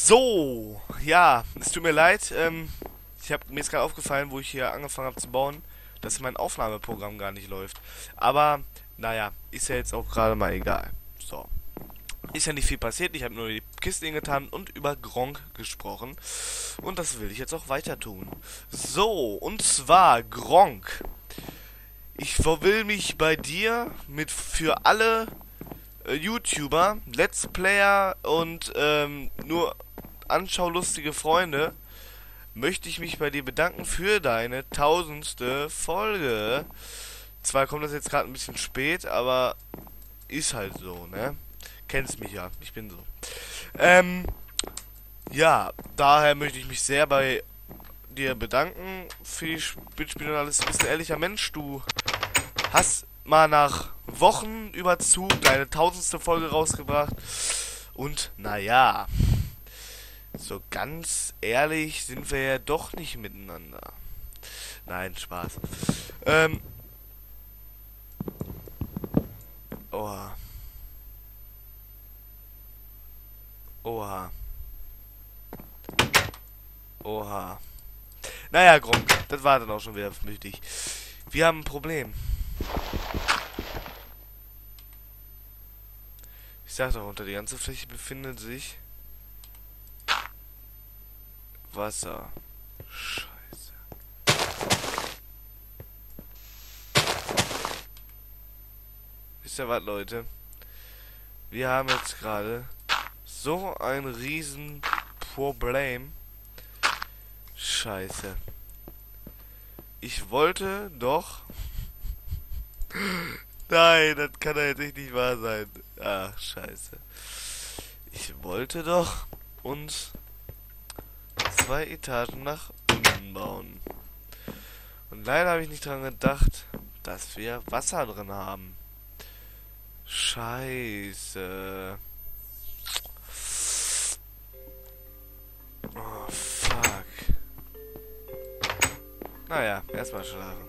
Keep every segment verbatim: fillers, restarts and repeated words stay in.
So, ja, es tut mir leid. Ähm, ich habe mir ist gerade aufgefallen, wo ich hier angefangen habe zu bauen, dass mein Aufnahmeprogramm gar nicht läuft. Aber naja, ist ja jetzt auch gerade mal egal. So, ist ja nicht viel passiert. Ich habe nur die Kiste getan und über Gronkh gesprochen. Und das will ich jetzt auch weiter tun. So, und zwar Gronkh. Ich will mich bei dir mit für alle äh, YouTuber, Let's Player und ähm, nur anschaulustige Freunde, möchte ich mich bei dir bedanken für deine tausendste Folge. Zwar kommt das jetzt gerade ein bisschen spät, aber ist halt so, ne? Kennst mich ja, ich bin so. Ähm, ja, daher möchte ich mich sehr bei dir bedanken für die Mitspiele und alles. Du bist ein ehrlicher Mensch, du hast mal nach Wochen über Zug deine tausendste Folge rausgebracht. Und naja, so ganz ehrlich sind wir ja doch nicht miteinander. Nein, Spaß. Ähm. Oha. Oha. Oha. Naja, Gronkh, das war dann auch schon wieder flüchtig. Wir haben ein Problem. Ich sag doch, unter der ganzen Fläche befindet sich Wasser. Scheiße. Wisst ihr was, Leute? Wir haben jetzt gerade so ein riesen Problem. Scheiße. Ich wollte doch... Nein, das kann doch jetzt echt nicht wahr sein. Ach, scheiße. Ich wollte doch uns zwei Etagen nach unten bauen. Und leider habe ich nicht dran gedacht, dass wir Wasser drin haben. Scheiße. Oh, fuck. Naja, erstmal schlafen.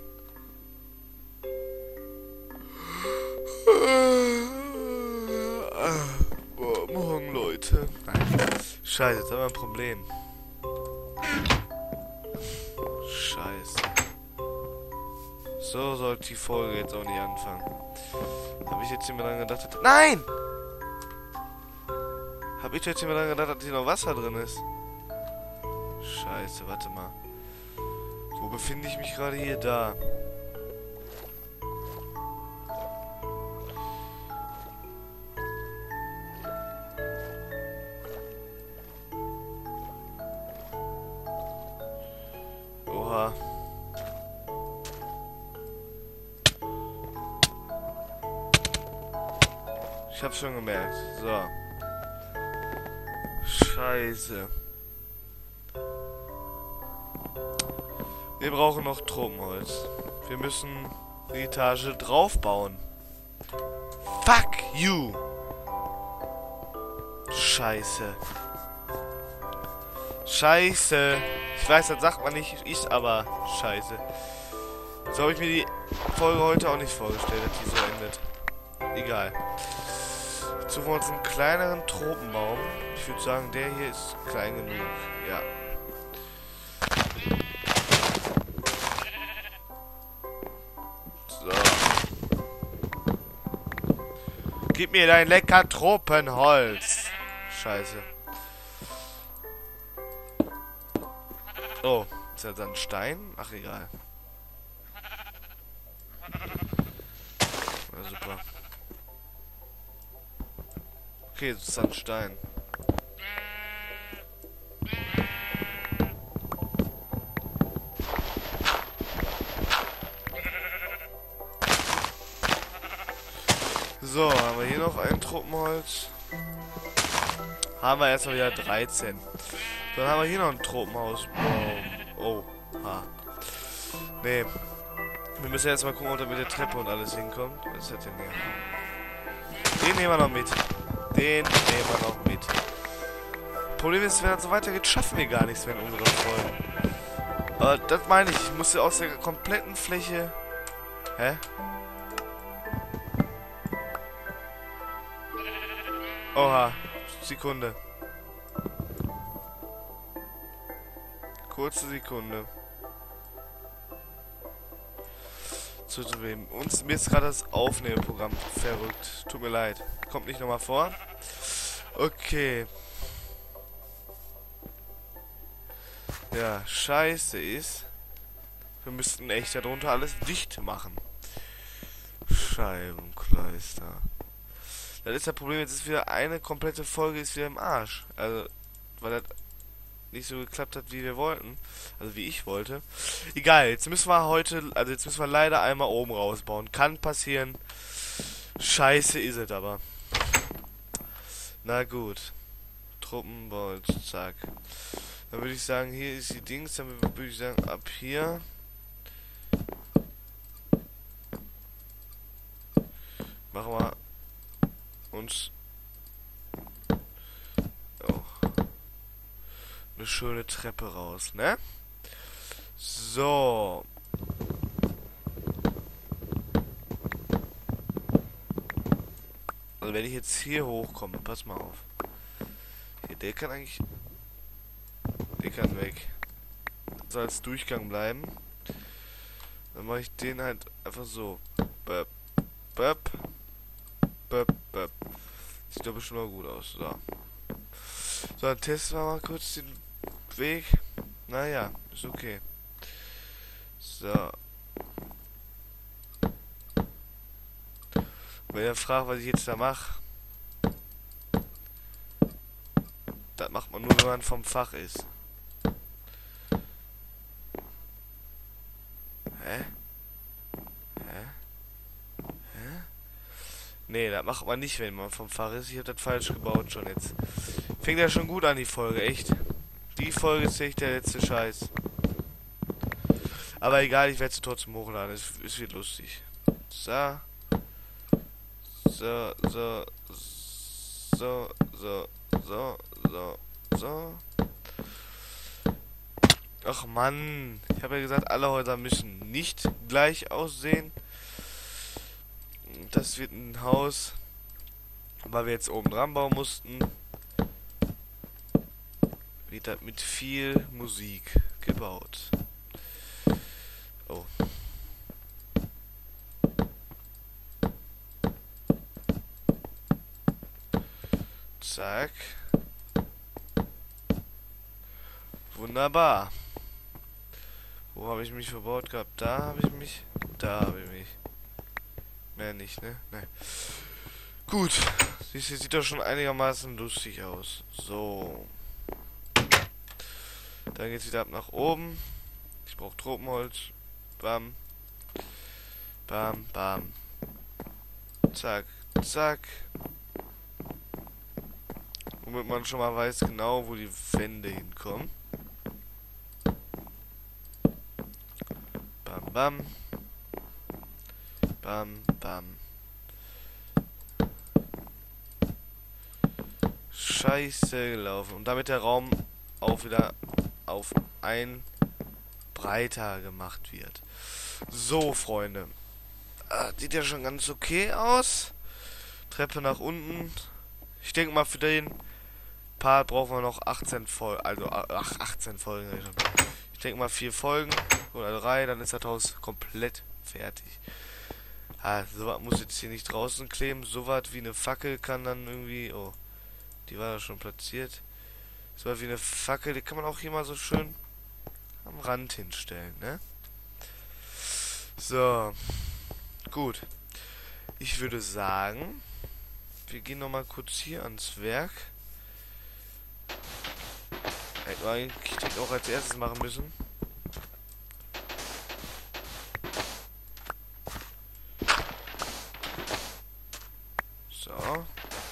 Oh, morgen, Leute. Nein. Scheiße, jetzt haben wir ein Problem. Scheiße. So sollte die Folge jetzt auch nicht anfangen. Habe ich jetzt hier mal dran gedacht... Dass... Nein! Habe ich jetzt hier mal dran gedacht, dass hier noch Wasser drin ist? Scheiße, warte mal. Wo befinde ich mich gerade hier? Da. Oha. Ich hab's schon gemerkt. So. Scheiße. Wir brauchen noch Tropenholz. Wir müssen die Etage draufbauen. Fuck you! Scheiße. Scheiße. Ich weiß, das sagt man nicht, ist aber scheiße. So habe ich mir die Folge heute auch nicht vorgestellt, dass die so endet. Egal. Jetzt suchen wir uns einen kleineren Tropenbaum. Ich würde sagen, der hier ist klein genug. Ja. So. Gib mir dein lecker Tropenholz. Scheiße. Oh, ist das ein Stein? Ach, egal. Na, super. Okay, das ist ein Stein. So, haben wir hier noch ein Tropenholz. Haben wir erstmal wieder dreizehn. Dann haben wir hier noch ein Tropenhaus. Oh, oh, ha. Nee. Wir müssen erstmal gucken, ob da mit der Treppe und alles hinkommt. Was ist das denn hier? Den nehmen wir noch mit. Den nehmen wir noch mit. Problem ist, wenn das so weitergeht, schaffen wir gar nichts mehr in unseren Folgen. Aber das meine ich. Ich muss ja aus der kompletten Fläche... Hä? Oha. Sekunde. Kurze Sekunde. Zu wem? Uns, mir ist gerade das Aufnahmeprogramm verrückt. Tut mir leid. Kommt nicht nochmal vor. Okay. Ja, scheiße ist. Wir müssten echt darunter alles dicht machen. Scheibenkleister. Das ist das Problem, jetzt ist wieder eine komplette Folge ist wieder im Arsch. Also, weil das nicht so geklappt hat, wie wir wollten. Also wie ich wollte. Egal, jetzt müssen wir heute, also jetzt müssen wir leider einmal oben rausbauen. Kann passieren. Scheiße ist es aber. Na gut. Truppenbau, zack. Dann würde ich sagen, hier ist die Dings, dann würde ich sagen, ab hier. Machen wir uns oh, eine schöne Treppe raus, ne? So. Also wenn ich jetzt hier hochkomme, pass mal auf. Hier, der kann eigentlich... Der kann weg. Das soll als Durchgang bleiben. Dann mache ich den halt einfach so. Böp, böp, böp, böp. Sieht doch bestimmt mal gut aus. So. So, dann testen wir mal kurz den Weg. Naja, ist okay. So. Wenn ihr fragt, was ich jetzt da mache, das macht man nur, wenn man vom Fach ist. Hä? Hä? Hä? Nee, das macht man nicht, wenn man vom Fach ist. Ich hab das falsch gebaut schon jetzt. Fängt ja schon gut an, die Folge, echt. Die Folge ist echt der letzte Scheiß. Aber egal, ich werde sie trotzdem hochladen. Es, es wird lustig. So. So, so, so, so, so, so, so. Ach Mann, ich habe ja gesagt, alle Häuser müssen nicht gleich aussehen. Das wird ein Haus, weil wir jetzt oben dran bauen mussten. Wird das mit viel Musik gebaut. Oh. Zack. Wunderbar. Wo habe ich mich verbaut gehabt? Da habe ich mich. Da habe ich mich. Mehr nicht, ne? Ne. Gut. Siehst du, sieht doch schon einigermaßen lustig aus. So. Dann geht's wieder ab nach oben. Ich brauche Tropenholz. Bam. Bam, bam. Zack, zack. Womit man schon mal weiß genau, wo die Wände hinkommen. Bam, bam. Bam, bam. Scheiße gelaufen. Und damit der Raum auch wieder auf ein breiter gemacht wird. So, Freunde. Ah, sieht ja schon ganz okay aus. Treppe nach unten. Ich denke mal, für den Part brauchen wir noch achtzehn Folgen. Also, ach, achtzehn Folgen. Ich denke mal, vier Folgen oder drei, dann ist das Haus komplett fertig. Ah, sowas muss jetzt hier nicht draußen kleben. Sowas wie eine Fackel kann dann irgendwie... Oh, die war da schon platziert. Sowas wie eine Fackel, die kann man auch hier mal so schön am Rand hinstellen, ne? So. Gut. Ich würde sagen, wir gehen nochmal kurz hier ans Werk. Hätten wir eigentlich auch als erstes machen müssen. So.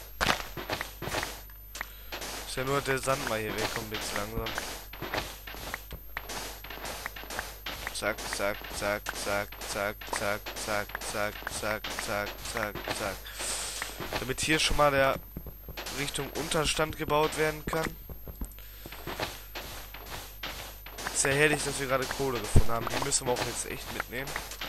Ist ja nur der Sand mal hier wegkommt jetzt langsam. Zack, zack, zack, zack, zack, zack, zack, zack, zack, zack, zack, zack. Damit hier schon mal der Richtung Unterstand gebaut werden kann. Ist ja herrlich, dass wir gerade Kohle gefunden haben. Die müssen wir auch jetzt echt mitnehmen.